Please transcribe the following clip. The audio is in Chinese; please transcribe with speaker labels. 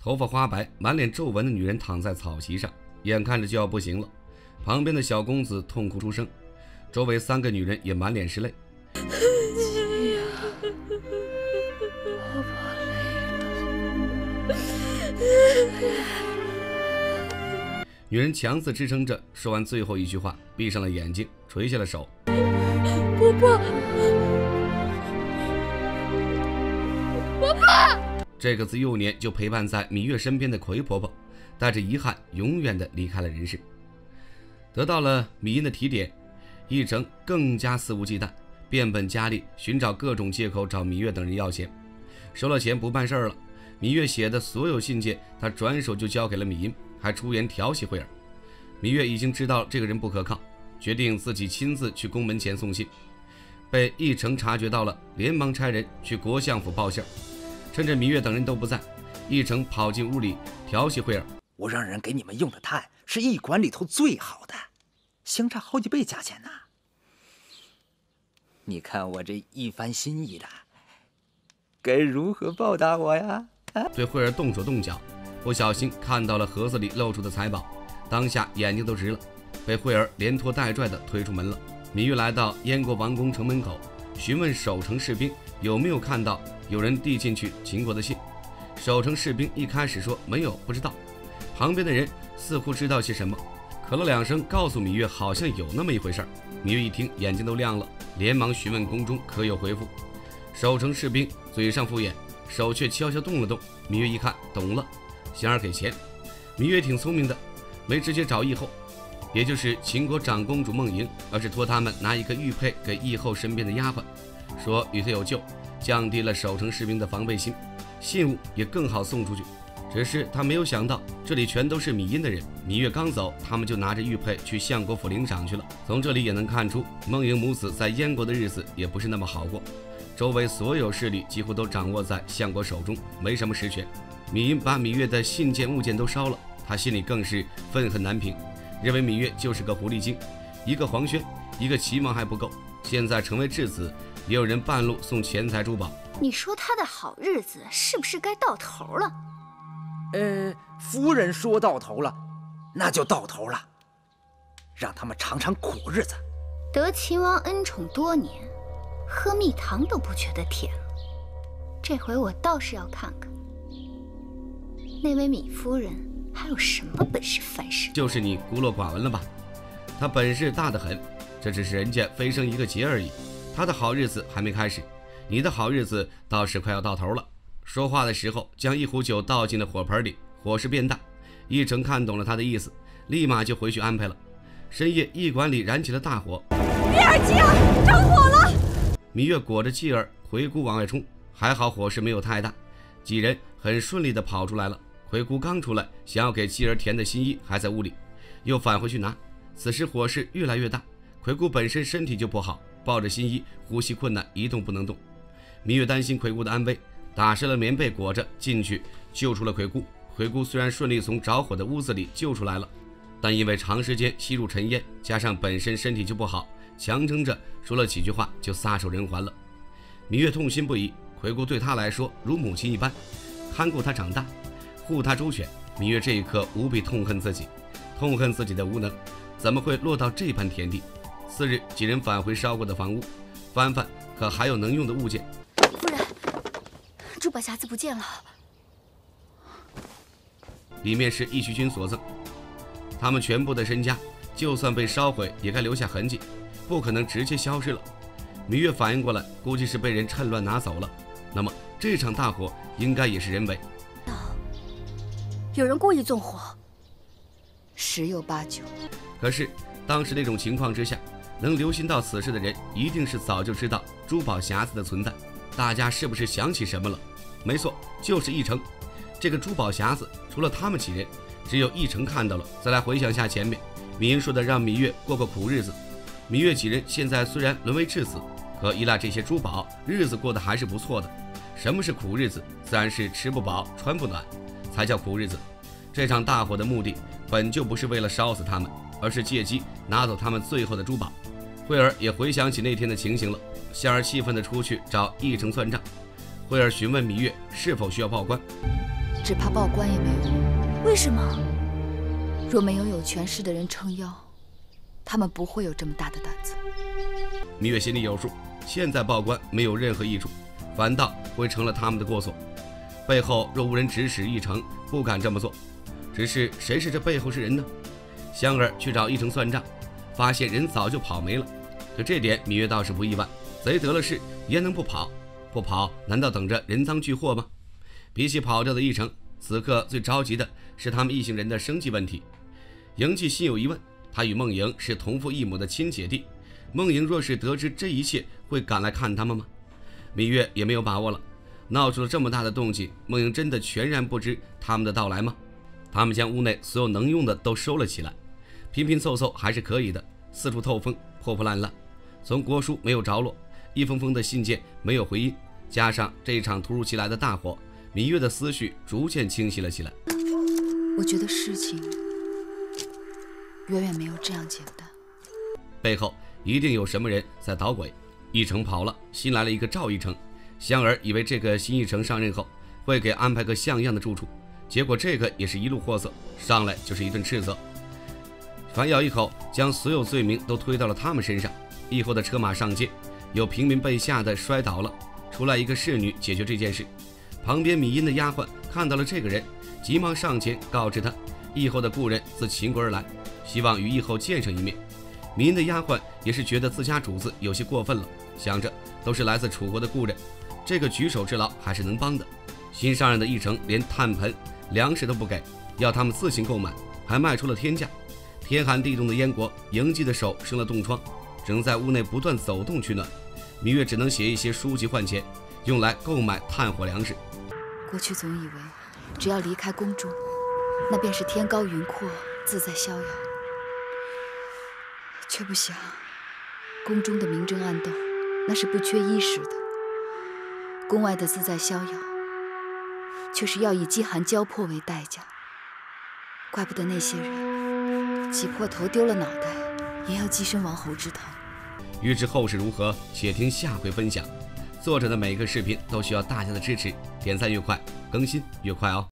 Speaker 1: 头发花白、满脸皱纹的女人躺在草席上，眼看着就要不行了。旁边的小公子痛哭出声，周围3个女人也满脸是泪。女人强自支撑着，说完最后一句话，闭上了眼睛，垂下了手。
Speaker 2: 婆婆，婆婆。
Speaker 1: 这个自幼年就陪伴在芈月身边的魁婆婆，带着遗憾，永远的离开了人世。得到了芈音的提点，奕成更加肆无忌惮，变本加厉，寻找各种借口找芈月等人要钱。收了钱不办事了，芈月写的所有信件，他转手就交给了芈音，还出言调戏慧儿。芈月已经知道这个人不可靠，决定自己亲自去宫门前送信。被奕成察觉到了，连忙差人去国相府报信。趁着芈月等人都不在，奕成跑进屋里调戏慧儿。
Speaker 3: 我让人给你们用的炭是驿馆里头最好的，相差好几倍价钱呢。你看我这一番心意的，该如何报答我呀？
Speaker 1: 对慧儿动手动脚，不小心看到了盒子里露出的财宝，当下眼睛都直了，被慧儿连拖带拽的推出门了。芈月来到燕国王宫城门口，询问守城士兵有没有看到有人递进去秦国的信。守城士兵一开始说没有，不知道。旁边的人似乎知道些什么，咳了2声，告诉芈月好像有那么一回事。芈月一听，眼睛都亮了，连忙询问宫中可有回复。守城士兵嘴上敷衍，手却悄悄动了动。芈月一看懂了，想要给钱。芈月挺聪明的，没直接找义后，也就是秦国长公主孟莹，而是托他们拿一个玉佩给义后身边的丫鬟，说与他有救，降低了守城士兵的防备心，信物也更好送出去。只是他没有想到，这里全都是芈音的人。芈月刚走，他们就拿着玉佩去相国府领赏去了。从这里也能看出，孟莹母子在燕国的日子也不是那么好过，周围所有势力几乎都掌握在相国手中，没什么实权。芈音把芈月的信件物件都烧了，他心里更是愤恨难平，认为芈月就是个狐狸精，一个黄轩，一个齐王还不够，现在成为质子，也有人半路送钱财珠宝。
Speaker 2: 你说他的好日子是不是该到头了？
Speaker 3: 夫人说到头了，那就到头了，让他们尝尝苦日子。
Speaker 2: 得秦王恩宠多年，喝蜜糖都不觉得甜了。这回我倒是要看看，那位芈夫人还有什么本事翻身。
Speaker 1: 就是你孤陋寡闻了吧？他本事大得很，这只是人家飞升一个节而已，他的好日子还没开始，你的好日子倒是快要到头了。说话的时候，将一壶酒倒进了火盆里，火势变大。奕成看懂了他的意思，立马就回去安排了。深夜，驿馆里燃起了大火。
Speaker 2: 月儿妻儿，着火了！
Speaker 1: 芈月裹着继儿回姑往外冲，还好火势没有太大，几人很顺利地跑出来了。回姑刚出来，想要给继儿填的新衣还在屋里，又返回去拿。此时火势越来越大，魁姑本身身体就不好，抱着新衣，呼吸困难，一动不能动。芈月担心魁姑的安危，打湿了棉被裹着进去救出了魁姑。魁姑虽然顺利从着火的屋子里救出来了，但因为长时间吸入尘烟，加上本身身体就不好，强撑着说了几句话就撒手人寰了。芈月痛心不已，魁姑对她来说如母亲一般，看顾她长大，护她周全。芈月这一刻无比痛恨自己，痛恨自己的无能，怎么会落到这般田地。次日，几人返回烧过的房屋，翻翻可还有能用的物件。
Speaker 2: 夫人，珠宝匣子不见了，
Speaker 1: 里面是义渠君所赠，他们全部的身家就算被烧毁也该留下痕迹，不可能直接消失了。芈月反应过来，估计是被人趁乱拿走了，那么这场大火应该也是人为。
Speaker 2: 有人故意纵火，十有八九。
Speaker 1: 可是当时那种情况之下，能留心到此事的人一定是早就知道珠宝匣子的存在。大家是不是想起什么了？没错，就是奕成。这个珠宝匣子除了他们几人，只有奕成看到了。再来回想下前面芈音说的让芈月过苦日子，芈月几人现在虽然沦为质子，可依赖这些珠宝，日子过得还是不错的。什么是苦日子？自然是吃不饱穿不暖才叫苦日子。这场大火的目的本就不是为了烧死他们，而是借机拿走他们最后的珠宝。慧儿也回想起那天的情形了，夏儿气愤地出去找奕成算账。慧儿询问芈月是否需要报官。
Speaker 4: 只怕报官也没有用。
Speaker 2: 为什么？
Speaker 4: 若没有有权势的人撑腰，他们不会有这么大的胆子。
Speaker 1: 芈月心里有数，现在报官没有任何益处，反倒会成了他们的过错。背后若无人指使一成，不敢这么做。只是谁是这背后之人呢？香儿去找一成算账，发现人早就跑没了。可这点芈月倒是不意外，贼得了势焉能不跑？不跑难道等着人赃俱获吗？比起跑掉的一成，此刻最着急的是他们一行人的生计问题。嬴稷心有疑问，他与孟莹是同父异母的亲姐弟，孟莹若是得知这一切，会赶来看他们吗？芈月也没有把握了，闹出了这么大的动静，孟莹真的全然不知他们的到来吗？他们将屋内所有能用的都收了起来，拼拼凑凑还是可以的，四处透风，破破烂烂。从国书没有着落，一封封的信件没有回音，加上这一场突如其来的大火，芈月的思绪逐渐清晰了起来。
Speaker 4: 我觉得事情远远没有这样简单，
Speaker 1: 背后一定有什么人在捣鬼。一成跑了，新来了一个赵一成。香儿以为这个新一成上任后会给安排个像样的住处，结果这个也是一路货色，上来就是一顿斥责，反咬一口将所有罪名都推到了他们身上。以后的车马上街，有平民被吓得摔倒了，出来一个侍女解决这件事。旁边米音的丫鬟看到了这个人，急忙上前告知他，义后的故人自秦国而来，希望与义后见上一面。米音的丫鬟也是觉得自家主子有些过分了，想着都是来自楚国的故人，这个举手之劳还是能帮的。新上任的一成连炭盆粮食都不给，要他们自行购买，还卖出了天价。天寒地冻的燕国，嬴稷的手生了冻疮，只能在屋内不断走动取暖。芈月只能写一些书籍换钱，用来购买炭火粮食。
Speaker 4: 过去总以为只要离开宫中，那便是天高云阔，自在逍遥，却不想宫中的明争暗斗，那是不缺衣食的；宫外的自在逍遥，却是要以饥寒交迫为代价。怪不得那些人挤破头丢了脑袋，也要跻身王侯之堂。
Speaker 1: 欲知后事如何，且听下回分享。作者的每个视频都需要大家的支持，点赞越快，更新越快哦。